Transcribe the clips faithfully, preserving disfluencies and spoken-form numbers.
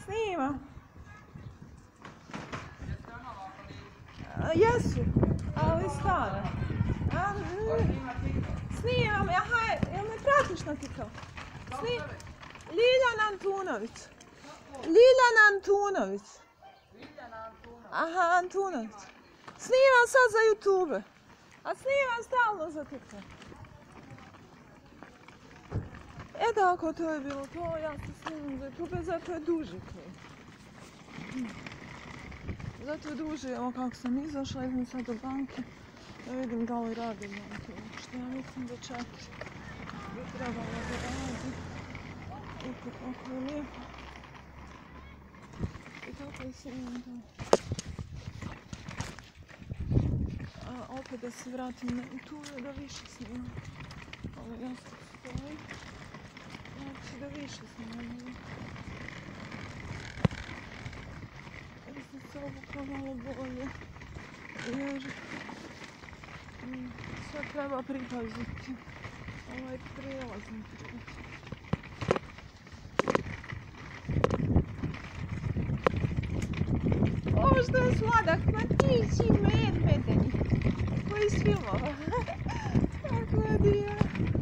Snimam. Jesu, ali stara. Snimam, aha, jel me pratiš na TikTok? Ljiljana Antunović. Ljiljana Antunović. Aha, Antunović. Snimam sad za YouTube. A snimam stalno za TikTok. E tako, to je bilo to. Ja se snimam za YouTube, zato je duži klip. Zato je duže, evo kako sam izašla, idem sad do banke. Da vidim da li radi banke. Što ja mislim da četiri bi trebalo da radi. Ipak kako je lijepo. I tako je snimam to. A opet da se vratim na YouTube da više snimam. Ali ja sad stojim. Znači da više snimam. Jer sam se obukla malo bolje. Jer mm, sve treba pripaziti. Ovaj prijelazim put. Ovo što je sladak, matići medvedeni. Koji iz filmova. Tako je dio.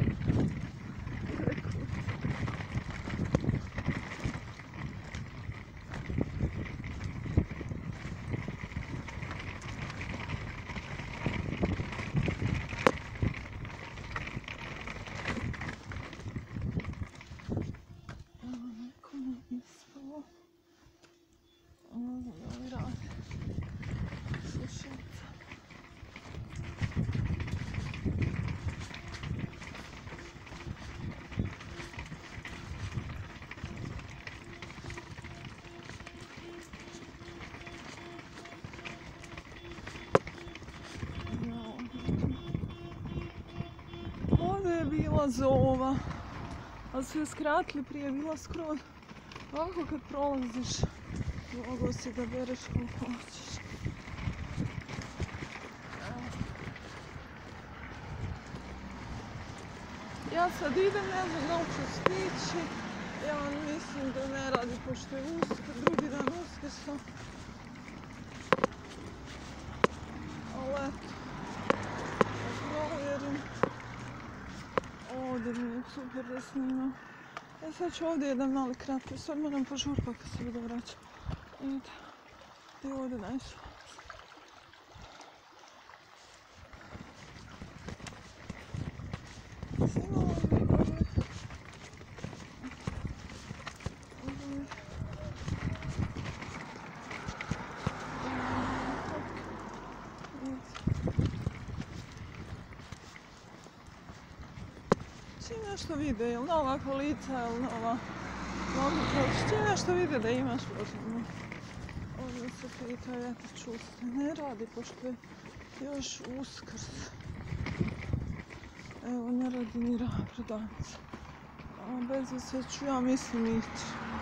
Bila zova, ali su je skratili, prije bila skroz. Ovako kad prolaziš, mogo si da bereš koliko hoćeš. Ja sad idem, ne znam da li ću stići. Ja mislim da ne radi pošto je Uskrs, drugi dan Uskrsa. Ali eto, da provjerim. Ovdje mi je super da snimam. E sad ću ovdje jedan mali kratki, sad moram požuriti kako se bude vraćam. Vidite, ti ovdje najsu. Snimala mi ovdje. Čim nešto vide, jel nova kolica, jel nova mogućnost, čim nešto vide da imaš potrebno. Ovdje se pita, ja te čuste, ne radi pošto je još Uskrs. Evo, ne radi ni prodavnica. A bez sve ću ja mislim ići.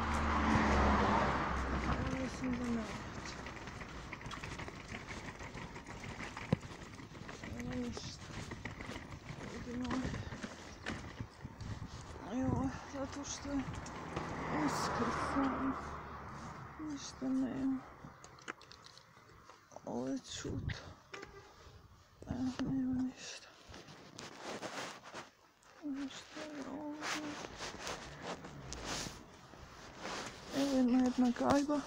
Ja mislim da ne radi. Evo ništa. Vidimo. Evo, zato što je Uskrs, ništa nema. Ovo je čudo. Evo, nema ništa. Evo što je ovdje. Evo ima jedna gajba.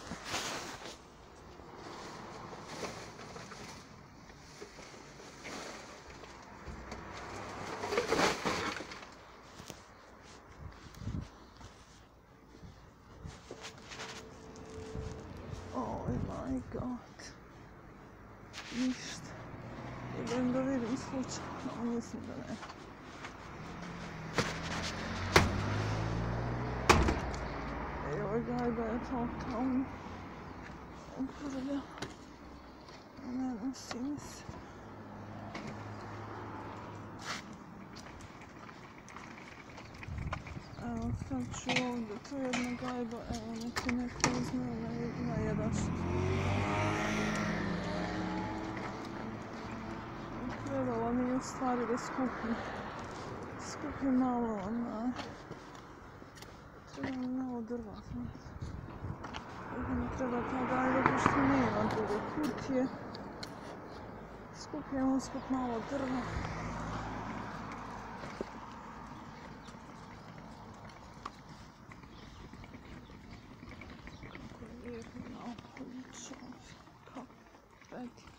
My God. Ništa. Idem da vidim slučajno, ali mislim da ne. I ovaj gajba je totalno uprlja. Ne nosi mi se. Evo sad ću ovdje, tu je jedna gajba, evo neki neko uzme na jedan što. Trebalo mi je u stvari da skupim, skupim malo na, treba mi malo drva, znači. Tako mi treba ta dalje, pošto nema druge kutije. Skupijem usput malo drva. Kako je lijepo na okolicu. Kako predivno.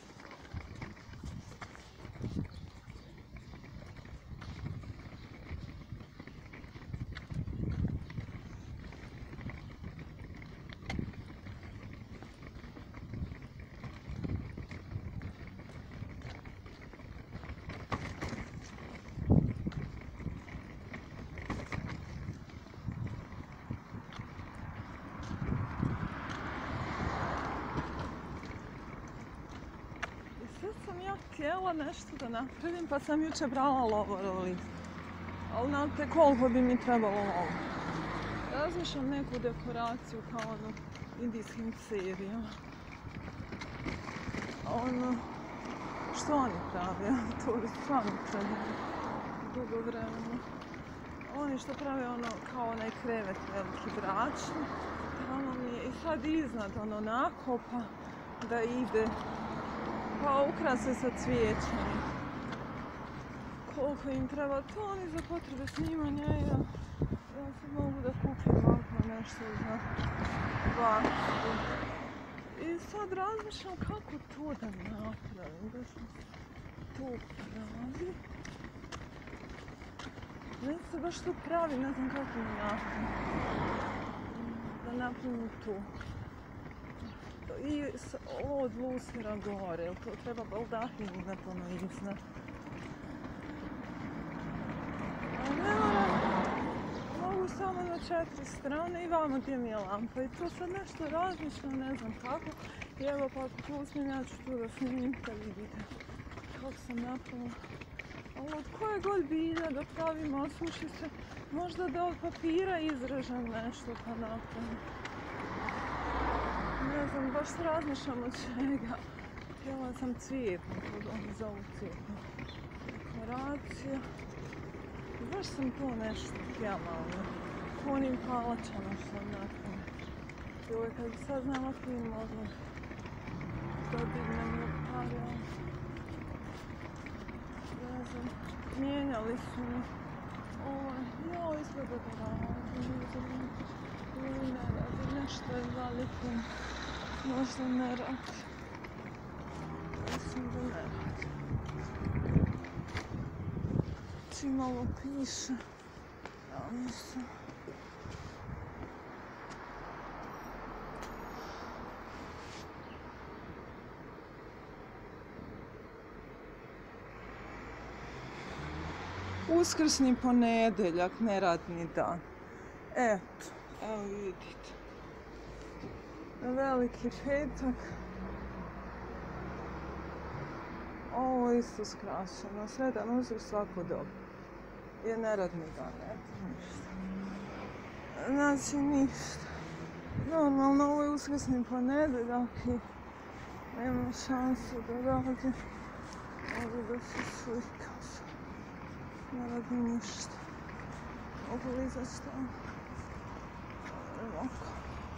Sad sam ja htjela nešto da napravim, pa sam jučer brala lovorov list. Ali znate koliko bi mi trebalo lovora. Razmišljam neku dekoraciju kao ono indijskim serijama. Ono, što oni prave, to bi stvarno trebalo dugo vremena. Oni što prave ono kao onaj krevet veliki bračni, tamo mi je i sad iznad ono nakopa da ide. Pa ukrase sa cvijećem. Koliko im treba to, oni za potrebe snimanja, ja, ja sad mogu da kupim ovako nešto za baštu. I sad razmišljam kako to da napravim, da sam to pravi. Ne se baš to pravi, ne znam kako da napravim. Da napravim to. I ovo od lustra gore, to treba baldahin iznad ono iznad. A ne moram, mogu samo na četiri strane i vamo gdje mi je lampa. I to sad nešto razmišljam, ne znam kako. I evo pa ako to uspijem, ja ću tu da snimim da vidite kako sam napravila. Ali od koje god bilja da pravim, osuši se, možda da od papira izražem nešto pa napravim. Ne znam, baš se razmišljam od čega. Htjela sam cvijetnu, to oni zovu cvijetnu dekoraciju. Baš sam to nešto htjela, ono, po onim palačama što napravim. I ovo kad sad znam ako im mogla da dignem u pari, ne znam, mijenjali su mi ovaj, joj, izgleda da radim, ili ne radim, nešto je zalijepljeno. Možda ne radi. Mislim da ne radi. Či malo piše. Ja mislim. Uskrsni ponedeljak, neradni dan. Eto, evo vidite. Veliki petak. Ovo je isto skraćeno. Sredan uskrs svako dobro. Je neradni dan, eto ništa. Znači ništa. Normalno ovo je uskrsni ponedeljak i nema šanse da radim. Mogu da se slikaš. Ne radim ništa. Mogu li izaći tamo? Ovako.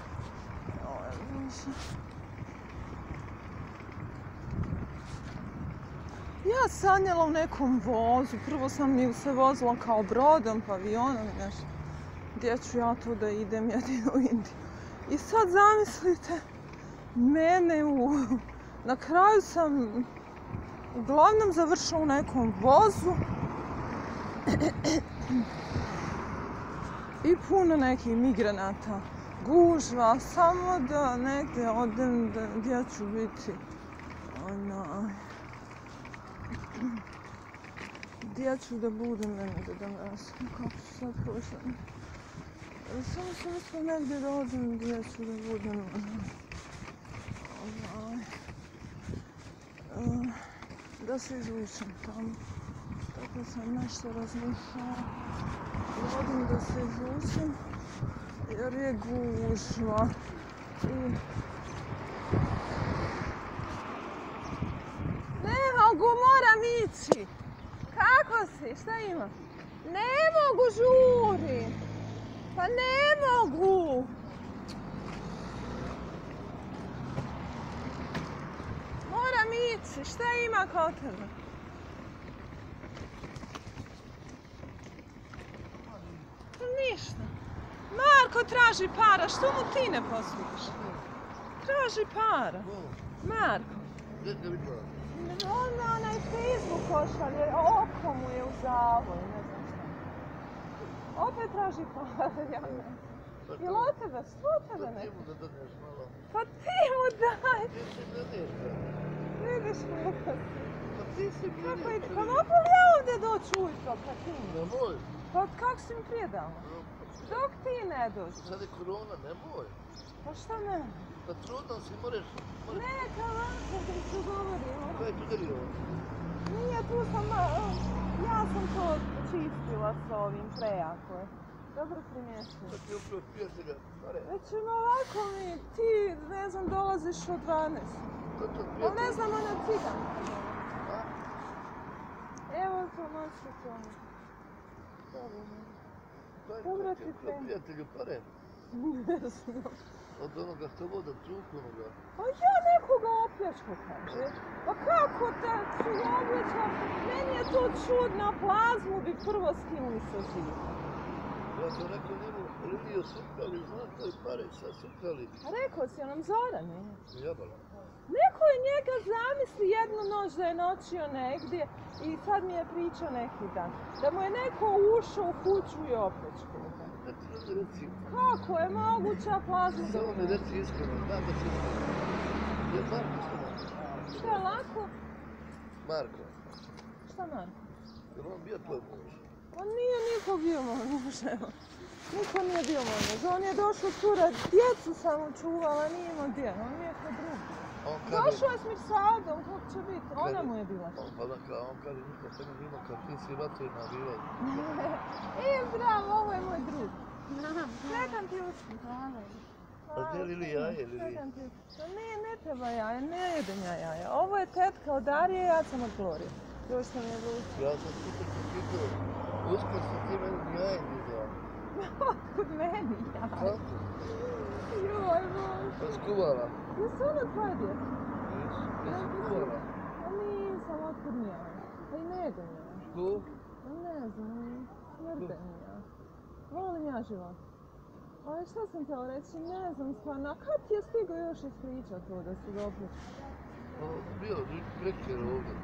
Ja sanjala u nekom vozu, prvo sam mi se vozila kao brodom, pa avionom i nešto. Gdje ću ja tu da idem, jedino u Indiju. I sad zamislite, mene u... Na kraju sam uglavnom završila u nekom vozu. I puno nekih migranata. Gužva, samo da negdje odem gdje ću biti. Onaj... Gdje ću da budem, ne da da mislim kako ću sad prošla. Samo sam mislila negdje da odem gdje ću da budem. Onaj... Da se izvučem tamo. Tako sam nešto razmišljala. Vodim da se izvučem. Jer je gužva. I... Ne mogu, moram ići. Kako si? Šta ima? Ne mogu, žurim. Pa ne mogu. šta ima kao tebe? Ništa. Marko traži para, što mu ti ne posluš? Traži para. Marko. Ona onaj Facebook pošalje, oko mu je u zavoj, ne znam šta. Opet traži para, ja ne. Jel od tebe? Što od tebe ne? Pa ti mu daj! Vidiš kako si. Kako ide? Pa mogu li ja ovdje doći ujutro pa ti? Nemoj. Pa kako si mi prije dala? Dok ti ne dođeš. Sad je korona, nemoj. Pa šta ne? Pa trudno si, moraš... Neka lako ti ću govorimo. Kaj je udario? Nije, tu sam... Ja sam to čistila s ovim prejako je. Dobro primijetio. Sad ti je upravo prijatelja. Već ima ovako mi, ti, ne znam, dolaziš od dvanaest. Ali ne znam, ona ciganka. Evo to noću to. Dobro ti te. Prijatelju pare. Ne znam. Od onoga što voda truku onoga. Pa ja nekoga opljačku kaže. Pa kako te ću ja opljačka? Meni je to čudno, plazmu bi prvo skinuli sa zida. Ja sam rekao njemu, ali nije osupljali, znaš koji pare sad supljali. A rekao si onom Zorane? Jebala. Neko je njega zamisli jednu noć da je noćio negdje i sad mi je pričao neki dan. Da mu je neko ušao u kuću i opljačkao ga. Da ti ljudi reci. Kako je moguća plazma? Samo mi reci iskreno, znam da si iskreno. Je Marko što Marko? Šta je lako? Marko. Šta Marko? Je on bio tvoj muž? On nije niko bio moj muž, evo. Niko nije bio moj muž. On je došao cura, djecu sam mu čuvala, nije imao gdje. On nije kod drugi. Došao je s Mirsadom, kako će biti? Ona mu je bila. Pa dakle, on kaže nikad se ne ima kad ti si vatrena bila. E, zdravo, ovo je moj drug. Čekam ti usput. A gdje li li jaje ili li? Čekam ti usput. Ne, ne treba jaje, ne jedem ja jaja. Ovo je tetka od Darije, ja sam od Glorije. Još sam je vruć. Ja sam super ti pitao, uskoro sam ti meni jaje dizao. Otkud meni jaje? Kako? Joj, Bože. Pa skuvala? Jesu ono tvoje djeca? Jesu, jesu skuvala. A nisam, otkud mi jaje? Pa i ne jedem jaje. Što? Ne znam, smrde mi ja. Volim ja život. Ali šta sam htjela reći, ne znam stvarno, a kad ti je stigao još ispričat to da si ga opljačkao? Bio, prekjer ovdje.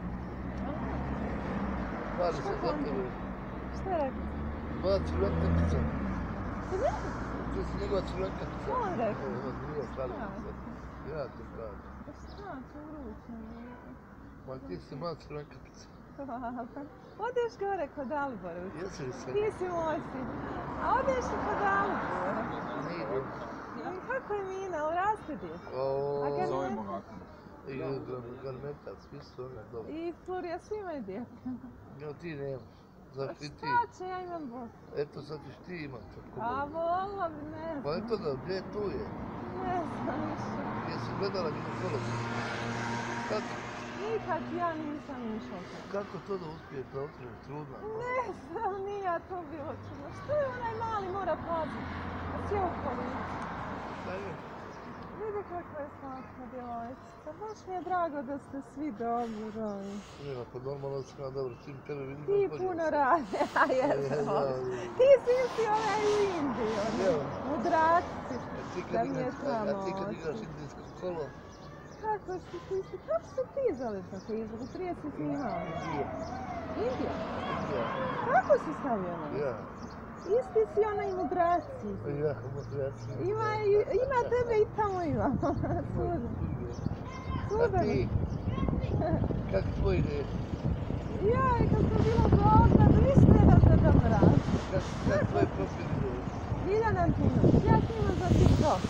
Pali se za tebe. Šta je rekao? Moja crvenkatica. Crvenkatica? Ti si njegova crvenkatica. Šta on rekao? Evo, nije šalica. Ja ti kažem. Pa šta, to vruće. Ma ti si moja crvenkatica. Hvala. Odeš gore kod Dalibora. Jesi li se? Ti si moj sin. A odeš i kod Dalibora. Ne idem. Kako je Mina, ali raste djece? Oooo. Zovemo ovako. I Garmeta, svi su one dobro. I Florija, svi imaju djece. Ja ti nemaš. Pa Zašto i ti? šta će, ja imam bos. Eto sad ćeš ti imat. A vola bi, ne znam. Pa eto da, gdje tu je? Ne znam više. Jesi gledala ginekologa? Kako? Nikad ja nisam išla tamo. Kako to da uspiješ da otriješ trudna? Ne znam, nije ja to bilo čudno. Što je onaj mali mora paziti? A sve u policiji. Šta je? Vidi kakva je slatka djevojčica. Baš mi je drago da ste svi dobro. Nema, pa normalno da sam dobro, čim tebe vidim... Ti puno rade, a jesam. Ti si isti onaj u Indiji, oni mudraci. Da mi je sramo. A ti kad igraš indijsko kolo? Kako si ti si, kako si ti zove na Facebooku? Prije si snimao. Indija. Indija? Indija. Kako si stavio na? Ja. Isti si onaj mudraci. Ja, mudraci. Ima, ima tebe i tamo ima. Svuda. Svuda. A ti? Kako tvoj ide? Ja, i kad sam bila zgodna, da vi ste da se tamo radi. Kako tvoj profil ide? Ljiljana Antunović, ja snimam za TikTok.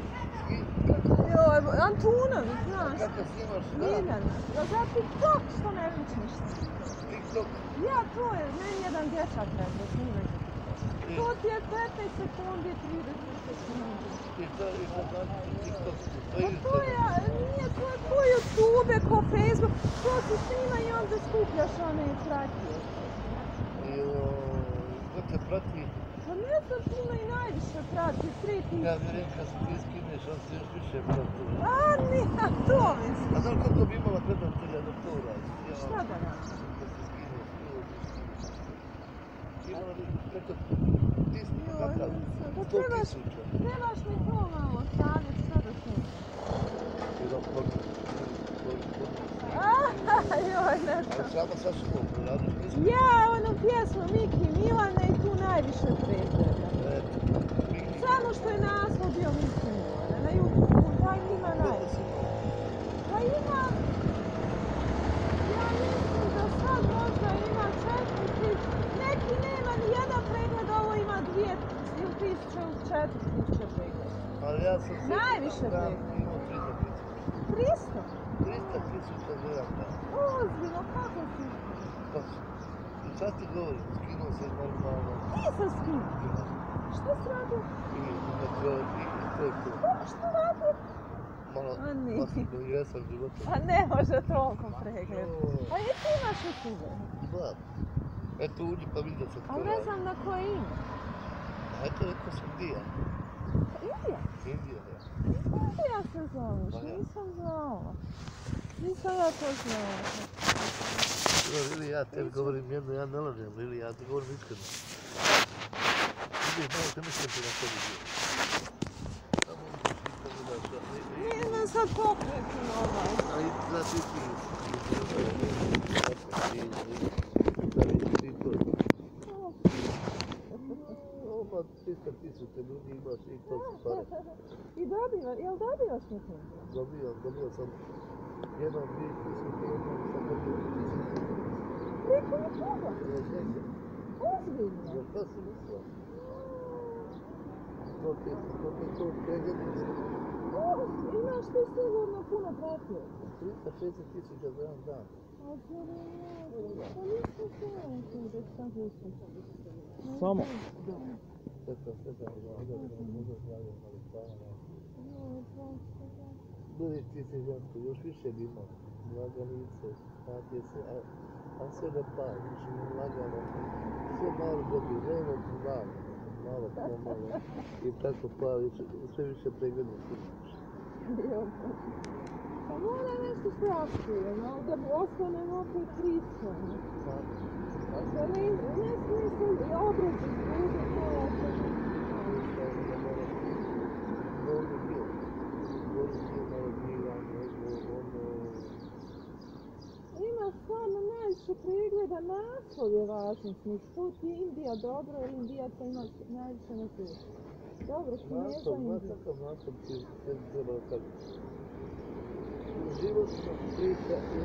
Joj, Antunović, znaš. Kako snimaš? Ljiljana. Ja za TikTok, što ne vidiš ništa. TikTok? Ja, to je, meni jedan dječak rekao, snimaj za TikTok. To ti je petnaest sekundi, trideset sekundi. I to je znači TikTok? Pa to je, nije to je ko YouTube, ko Facebook, to se snima i onda skupljaš one fratije. Joj, ko te prati. Pa ne znam, ima i najviše prati, tri tisuće. Ja mi rekao, kad se ti skineš, on se još više prati. A, nije, to mislim. A znaš koliko bi imala gledatelja da to radi? Šta da radi? Da se skineš, to imala bi preko tisuća, Joj, kakav, nisam. Pa sto trebaš, tisuća. trebaš mi to malo savjet, šta da se... Jedan problem. A, joj, ne Ali znam. sama sa sobom radiš, nisam. Ja, onu pjesmu Miki Milana i tu najviše pregleda. Eto, Miki. Samo što je naslov bio Miki Milana, na YouTube, pa ima najviše. Pa ima, ja mislim da sad možda ima četiri tisuće, neki nema ni jedan pregled, ovo ima dvije ili tisuće ili četiri tisuće pregleda. Ali ja sam se Najviše dan pregleda. imao tristo tisuća. tristo? tristo tisuća za jedan dan. Ozbiljno, kako si? Pa, i sad ti govorim, skinuo sam normalno. Nisam skinuo. Šta si radio? I na kraju, i to je to. Šta radio? Malo, A nije. masno jesam života. A ne može toliko pregled. Joj. A i ti imaš YouTube? Da. Eto uđi pa vidi da se to Ali ne znam na koje ime. A eto rekao sam Dija. Indija? Indija, ja. Indija se zoveš, Pa ja. nisam znala. Nisam ja to znala. Evo, Lili, ja tebi govorim jedno, ja ne lažem, Lili, ja ti govorim iskreno. Lili, malo te mislim ti na tebi bio. Samo uđeš i pogledaš, a ne, ne, Ne znam sad pokretim ovaj. a i za ti ti. Oma tristo tisuća ljudi imaš i to su pare. I dobiva, jel dobivaš nekom? Dobio, dobio sam jedno, dvije tisuće, jedno sam dobio tisuće. Preko YouTube-a? Ne znam. Ozbiljno? Za šta si mislila? To ti je, to ti je to preglednice. Ozbiljno, imaš ti sigurno puno pratio. tristo šezdeset tisuća za jedan dan. A to ne znam, pa nisam znala to da je tako uspješno. Samo. Da. Sve sve da, da, da, da, možda zdravio, ali stvarno. Joj, prosto da. Bili ti se žensko, još više bi imao. Lagalice, patije se, a, a sve da pa, više ne lagano. Sve malo dobio, vremeno malo, malo pomalo. I tako pa, više, sve više pregledno se. Joj, pa mora nešto se aktivno, da bi ostanem opet tristo. Da ne, ne smislim i obrađu ljudi koja se... Dobro bio. Dobro bio malo gledanje, ono... Ima stvarno najviše pregleda, naslov je važan smisli. To ti je Indija dobro, jer Indijaca ima najviše na svijetu. Dobro, Kineza Nastav, Indija. znaš kakav nastav ti tebi trebao tako? Životna priča i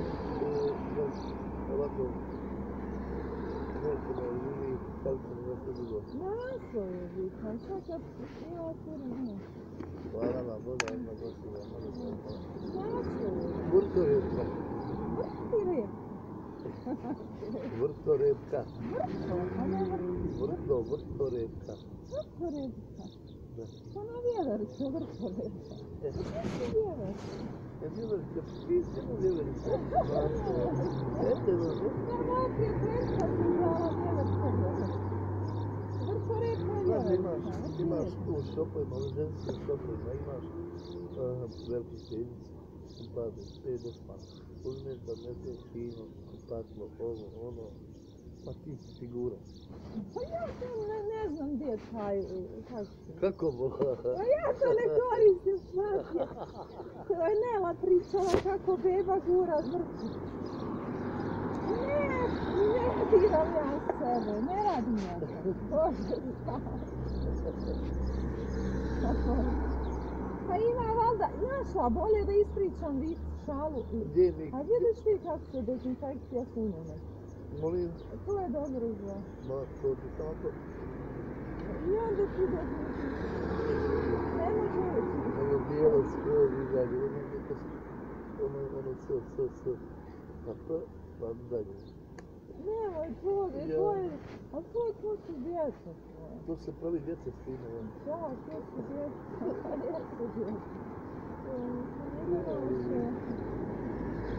ovako nećemo ili kako se ne sve drugo. Naslov je bitan, čak ja ja otvorim, ne. Hvala vam, bolje jedna gostiva, malo se odmah. Naslov je bitan. Vrtorepka. Vrti rep. Vrtorepka. Vrto, a ne vrti. Vrto, vrtorepka. Vrto repka. Da. Pa na vjevericu vrto repka. E, Vrti vjevericu. e, vjeverica, pisite mu vjeverica. Eto, evo, Ja najprije prečka sam zvala vjeverica vjeverica. Vrto repka je znaš da vjeverica. imaš, Vrti imaš repka. u šopovima, u ženskim šopovima, imaš uh, veliki stenici, kupade, pedeset marka. Uzmeš da neseš fino, kupatlo, ovo, ono, pa ti si figura. Pa ja to ne, ne znam gdje je taj, kako se... Kako bo? Pa ja to ne koristim shvatio. To je Nela pričala kako beba gura zvrti. Ne, ne diram ja sebe, ne radim ja to. Bože, pa ima valjda, našla, bolje da ispričam vic, šalu. Gdje mi? A vidiš ti kako se dezinfekcija suneme? Molim? To je dobro za... Ma, to ti samo to. I onda ti dezinfekcija. Ne može reći. Ono bijelo skroz izađe, ono neko, ono, ono, s, s, s. A to, pa dalje. Nemoj tvoj, Ja. tvoj, a tvoj, to su djeca tvoje. To se pravi djeca s time, ono. Da, to su djeca, a djeca djeca. To nije više.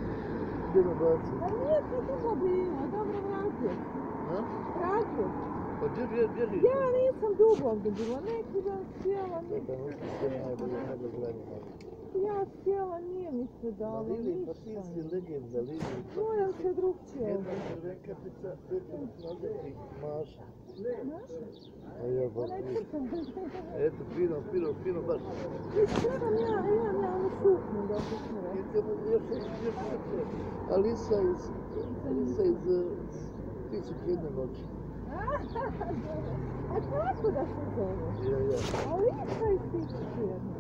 Gdje me baci? A nije to tako bilo, dobro vratio. Ha? Vratio. Pa gdje bje- bježiš? Ja nisam dugo ovdje bila, neki dan sjela, To je tamo sve najbolje, najbolje vremena. ja sjela, nije mi se Ma dalo Lili, pa ti ništa. si legenda, Lili. Moram se drugčije Jedna ovdje. crvenkatica, eto, nazvati Maša. Naša? A ja pa Ona je ti. crta. Eto, fino, fino, fino, baš. Trebam ja, imam ja onu suknju da se smije. Idemo još, još, još, još. Alisa iz, Alisa iz uh, Tisuće jedne noći. A kako da se zove? Ja, ja. Alisa iz Tisuće jedne.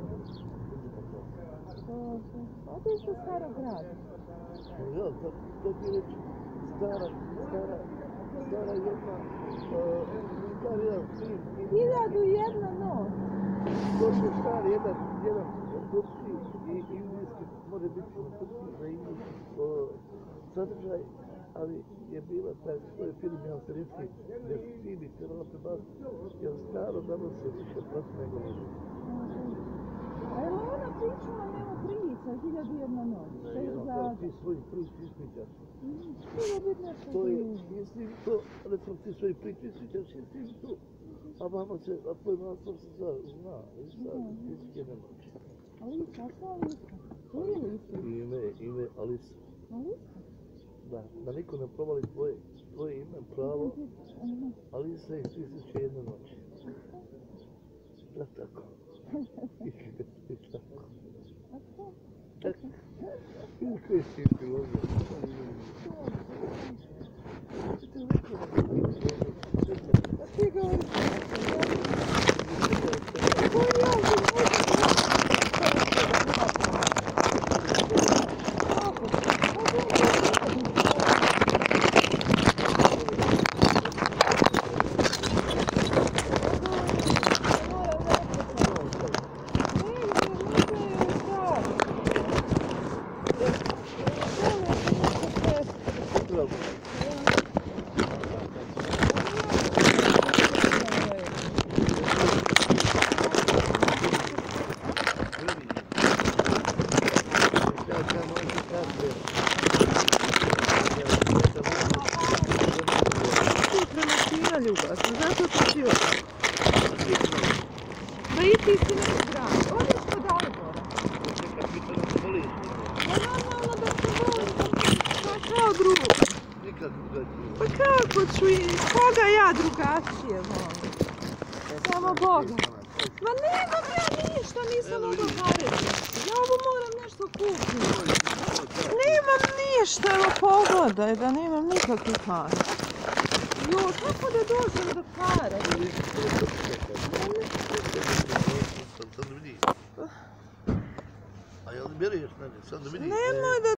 Bože, otiš u Starog grada. Ja, to, to ti reći, stara, stara, stara jedna, uh, stari jedan film. Hiljadu i jedna noć. To je stari jedan, jedan turski i indijski, može biti na turski, na indijski uh, sadržaj, ali je bila taj, to je film jedan serijski, gdje su svi trebala prebaciti, jer staro danas je više prosto nego može. A evo ona pričala njemu priča, hiljadu i jedna noć. To je Evo, za... kao ti svoji prič ispričaš. Treba biti nešto To je, zanimljivo. jesi li to, recimo ti svoji prič ispričaš, jesi li to? A mama se, a tvoj master se zna, zna, zna, tisuće jedne noći. Alisa, a što Alisa? Lili si. Ime, ime Alisa. Alisa? Da, da niko ne provali tvoje, tvoje ime, pravo, Aha. Alisa iz tisuće jedne noći. Da, tako. I tako. A što? Tako. Koji si filozof? A ti govoriš ko je ja ljubazno, zato ti si ovdje. Da i ti si neki grad. Ovdje smo Dalibora. Pa normalno da se volim. Pa kao drugo. Nikad drugačije. Pa kako ću i koga ja drugačije volim? Samo Boga. Ma nemam ja ništa, nisam mogla zarezati. Ja ovo moram nešto kupiti. Nemam ništa, evo pogledaj da nemam nikakvih para. Jo, kako da dođem do para? Sad da vidi. A jel bereš, ne, sad da vidi. Nemoj da